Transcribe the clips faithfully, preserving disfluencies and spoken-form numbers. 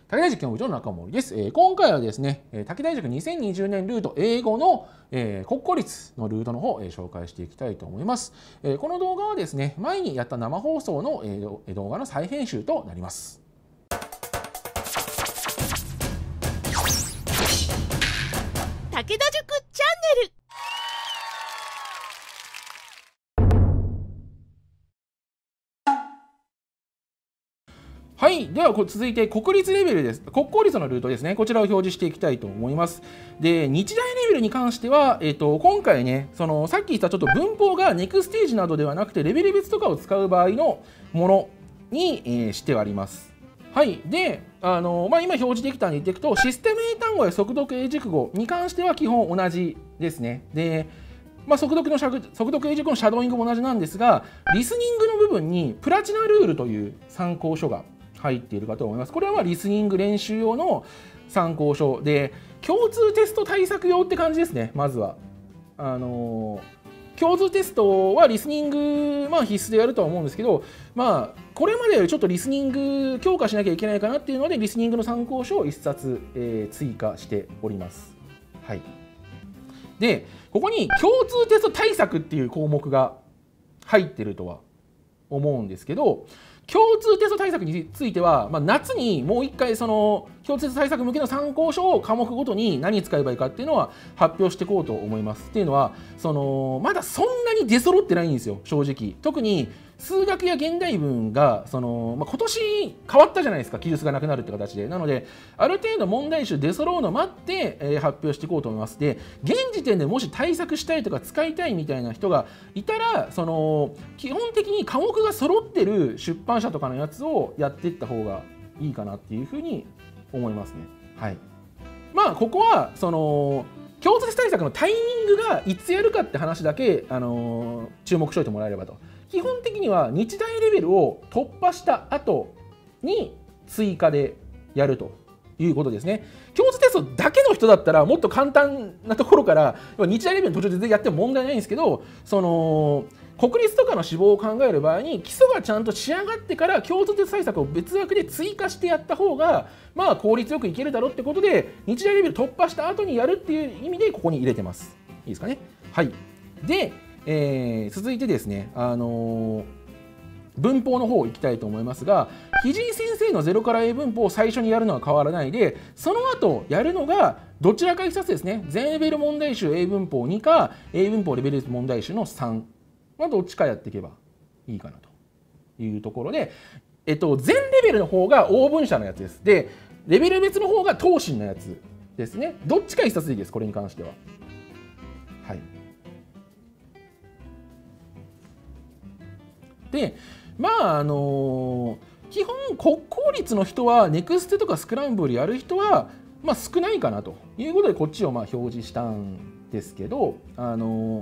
武田塾教務長の中森です。えー、今回はですね、武田塾にせんにじゅうねんルート英語の、えー、国公立のルートの方を、えー、紹介していきたいと思います。えー、この動画はですね、前にやった生放送の、えー、動画の再編集となります。 武田塾チャンネル。 はい、では続いて国立レベルです。国公立のルートですね。こちらを表示していきたいと思います。で、日大レベルに関しては、えっと、今回ね、そのさっき言ったちょっと文法がネクステージなどではなくて、レベル別とかを使う場合のものに、えー、してあります。はい、で、あのまあ、今表示できたんで言っていくと、システム英単語や速読英熟語に関しては基本同じですね。で、まあ、速読の速読英熟語のシャドーイングも同じなんですが、リスニングの部分にプラチナルールという参考書が入っているかと思います。これはまあリスニング練習用の参考書で、共通テスト対策用って感じですね。まずはあのー、共通テストはリスニング、まあ、必須でやるとは思うんですけど、まあ、これまでよりちょっとリスニング強化しなきゃいけないかなっていうので、リスニングの参考書をいっさつ、えー、追加しております。はい、でここに共通テスト対策っていう項目が入ってるとは思うんですけど、共通テスト対策については、まあ、夏にもう一回その共通テスト対策向けの参考書を科目ごとに何使えばいいかっていうのは発表していこうと思います。っていうのはそのまだそんなに出揃ってないんですよ、正直。特に数学や現代文がその、まあ、今年変わったじゃないですか、記述がなくなるって形で。なのである程度問題集出揃うのを待って、えー、発表していこうと思います。で、現時点でもし対策したいとか使いたいみたいな人がいたら、その基本的に科目が揃ってる出版社とかのやつをやっていった方がいいかなっていうふうに思いますね。はい、まあここはその共通テスト対策のタイミングがいつやるかって話だけ、あのー、注目しておいてもらえればと。基本的には日大レベルを突破した後に追加でやるということですね。共通テストだけの人だったらもっと簡単なところから日大レベルの途中でやっても問題ないんですけど、その国立とかの志望を考える場合に基礎がちゃんと仕上がってから共通テスト対策を別枠で追加してやった方がまあ効率よくいけるだろうってことで、日大レベル突破した後にやるっていう意味でここに入れてます。いいですかね。はい。で、えー、続いてですね、あのー、文法の方行きたいと思いますが、藤井先生のゼロから英文法を最初にやるのは変わらないで、その後やるのがどちらか一つですね。全レベル問題集英文法にか英文法レベル問題集のさん、まあ、どっちかやっていけばいいかなというところで、えっと、全レベルの方が応文者のやつです。で、レベル別の方が答申のやつですね。どっちか一冊でいいです、これに関しては。はい。で、まああのー、基本国公立の人はネクステとかスクランブルやる人は、まあ、少ないかなということでこっちをまあ表示したんですけど、あのー、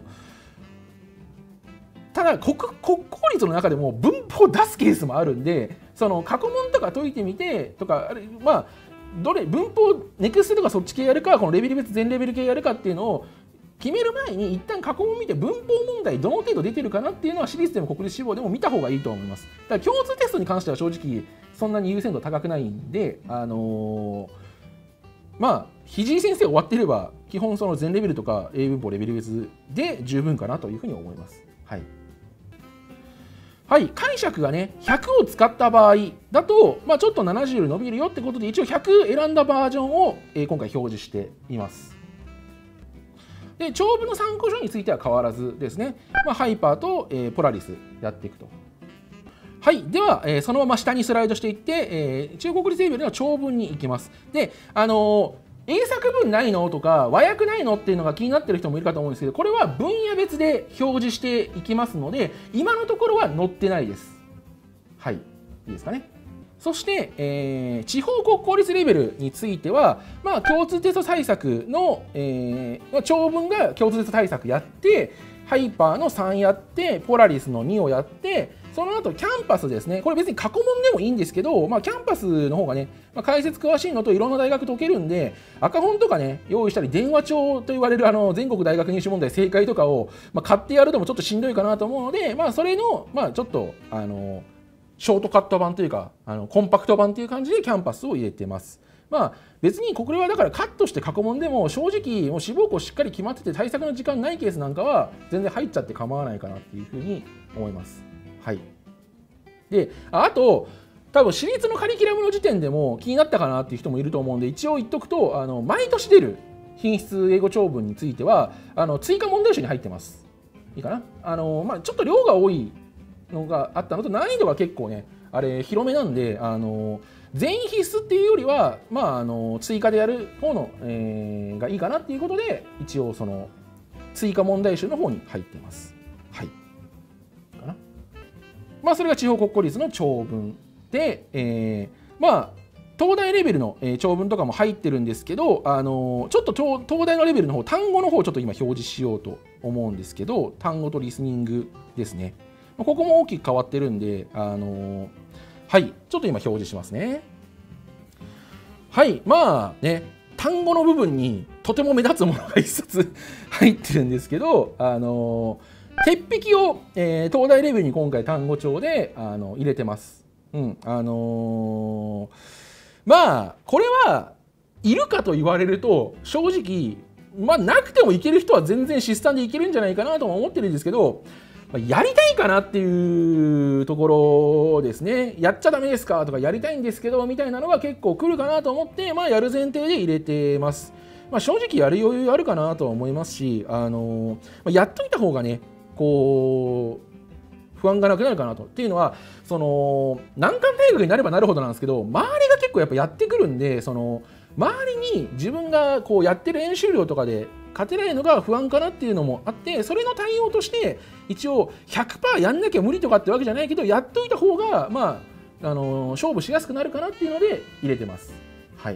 ただ 国, 国公立の中でも文法を出すケースもあるんで、その過去問とか解いてみてとか、あれまあどれ文法ネクステとかそっち系やるか、このレベル別全レベル系やるかっていうのを決める前に一旦過去問見て文法問題どの程度出てるかなっていうのは私立でも国立志望でも見た方がいいと思います。だから共通テストに関しては正直そんなに優先度高くないんで、あのー、まあ藤井先生終わっていれば基本その全レベルとか英文法レベル別で十分かなというふうに思います。はい。はい、解釈がねひゃくを使った場合だと、まあ、ちょっとななじゅう伸びるよってことで一応ひゃく選んだバージョンを、えー、今回表示しています。で、長文の参考書については変わらずですね、まあ、ハイパーと、えー、ポラリスやっていくと。はい、では、えー、そのまま下にスライドしていって、えー、中国立レベルの長文に行きます。で、あのー英作文ないのとか和訳ないのっていうのが気になってる人もいるかと思うんですけど、これは分野別で表示していきますので、今のところは載ってないです。はい、いいですかね。そして、えー、地方国公立レベルについては、まあ、共通テスト対策の、えー、長文が共通テスト対策やって、ハイパーのさんやって、ポラリスのにをやって、その後キャンパスですね。これ別に過去問でもいいんですけど、まあ、キャンパスの方がね、まあ、解説詳しいのといろんな大学解けるんで、赤本とかね、用意したり、電話帳と言われるあの全国大学入試問題正解とかを、まあ、買ってやるのもちょっとしんどいかなと思うので、まあ、それの、まあ、ちょっと、あの、 ショートカット版というかあのコンパクト版という感じでキャンパスを入れてます。まあ別にこれはだからカットして過去問でも正直もう志望校しっかり決まってて対策の時間ないケースなんかは全然入っちゃって構わないかなっていうふうに思います。はい。で、あと多分私立のカリキュラムの時点でも気になったかなっていう人もいると思うんで一応言っとくとあの毎年出る品質英語長文についてはあの追加問題集に入ってます。いいかな。あの、まあ、ちょっと量が多いのがあったのと難易度が結構ねあれ広めなんであの全員必須っていうよりは、まあ、あの追加でやる方の、えー、がいいかなっていうことで一応その追加問題集の方に入ってます。はい。かな。まあそれが地方国公立の長文で、えー、まあ東大レベルの、えー、長文とかも入ってるんですけど、あのー、ちょっと東大のレベルの方単語の方をちょっと今表示しようと思うんですけど単語とリスニングですね。ここも大きく変わってるんで、あのー、はいちょっと今表示しますね。はいまあね単語の部分にとても目立つものが一冊入ってるんですけど、あのー、鉄壁を、えー、東大レベルに今回単語帳であの入れてます。うんあのーまあこれはいるかと言われると正直まあなくてもいける人は全然シスタンでいけるんじゃないかなとも思ってるんですけど、まあ、やりたいかなっていうところですね。やっちゃダメですかとかやりたいんですけどみたいなのが結構来るかなと思ってまあやる前提で入れてます。まあ、正直やる余裕あるかなとは思いますし、あのまあ、やっといた方がねこう不安がなくなるかなと。っていうのはその難関大学になればなるほどなんですけど周りが結構やっぱやってくるんでその周りに自分がこうやってる演習量とかで勝てないのが不安かなっていうのもあってそれの対応として一応 ひゃくパーセント やんなきゃ無理とかってわけじゃないけどやっといた方がまあ、あの勝負しやすくなるかなっていうので入れてます。はい。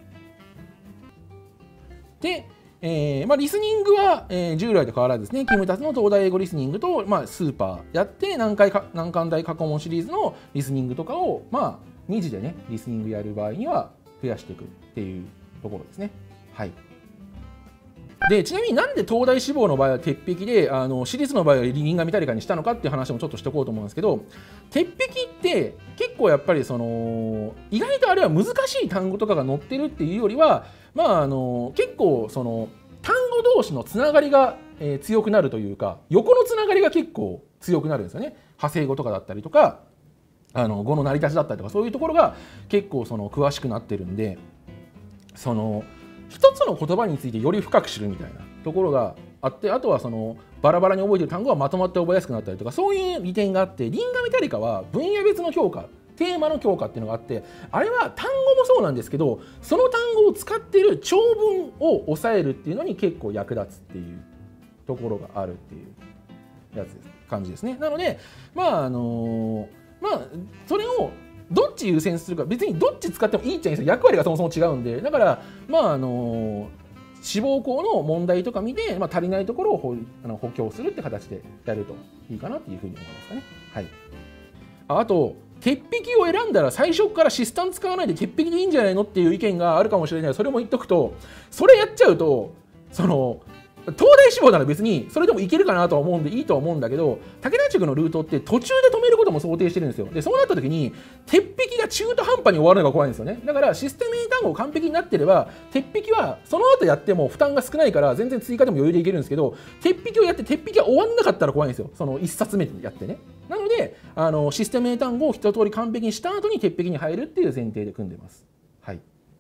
でえーまあ、リスニングは、えー、従来と変わらずですね、キムタツの東大英語リスニングと、まあ、スーパーやって、難解か難関大過去問シリーズのリスニングとかを、まあ、に次でね、リスニングやる場合には増やしていくっていうところですね。はい。で、ちなみになんで東大志望の場合は鉄壁で、あの私立の場合はリンガミタリカにしたのかっていう話もちょっとしておこうと思うんですけど、鉄壁って結構やっぱりその、意外とあれは難しい単語とかが載ってるっていうよりは、まあ、あの結構その単語同士のつながりが、えー、強くなるというか横のつながりが結構強くなるんですよね。派生語とかだったりとかあの語の成り立ちだったりとかそういうところが結構その詳しくなってるんでその一つの言葉についてより深く知るみたいなところがあってあとはそのバラバラに覚えてる単語がまとまって覚えやすくなったりとかそういう利点があってリンガミタリカは分野別の強化テーマの強化っていうのがあってあれは単語もそうなんですけどその単語を使っている長文を抑えるっていうのに結構役立つっていうところがあるっていうやつです感じですね。なのでまああのまあそれをどっち優先するか別にどっち使ってもいいっちゃいいんですよ。役割がそもそも違うんでだからまああの志望校の問題とか見て、まあ、足りないところを補あの補強するって形でやるといいかなっていうふうに思いますかね。はい。あ、あと鉄壁を選んだら最初からシスタン使わないで鉄壁でいいんじゃないのっていう意見があるかもしれない。それも言っとくとそれやっちゃうとその東大志望なら別にそれでもいけるかなとは思うんでいいとは思うんだけど武田塾のルートって途中で止めることも想定してるんですよ。でそうなった時に鉄壁が中途半端に終わるのが怖いんですよね。だからシステム英単語完璧になってれば鉄壁はその後やっても負担が少ないから全然追加でも余裕でいけるんですけど鉄壁をやって鉄壁が終わんなかったら怖いんですよ。そのいっさつめでやってね。なのであのシステム英単語を一通り完璧にした後に鉄壁に入るっていう前提で組んでます。はい。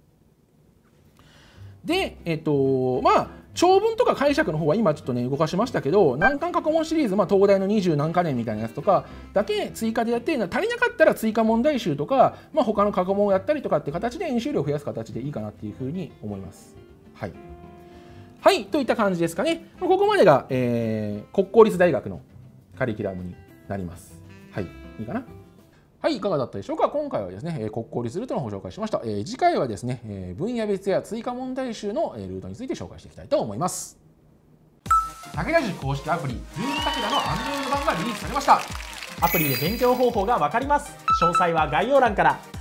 でえっとまあ長文とか解釈の方は今ちょっとね動かしましたけど難関過去問シリーズ、まあ、東大のにじゅう何か年みたいなやつとかだけ追加でやって足りなかったら追加問題集とか、まあ、他の過去問をやったりとかって形で演習量を増やす形でいいかなっていうふうに思います。はい、はい、といった感じですかね。ここまでが、えー、国公立大学のカリキュラムになります。はい、いいかな。はい、いかがだったでしょうか。今回はですね、国公立ルートのご紹介しました。えー、次回はですね、えー、分野別や追加問題集のルートについて紹介していきたいと思います。武田塾公式アプリ、ルーム武田の Android 版がリリースされました。 アプリで勉強方法がわかります。詳細は概要欄から。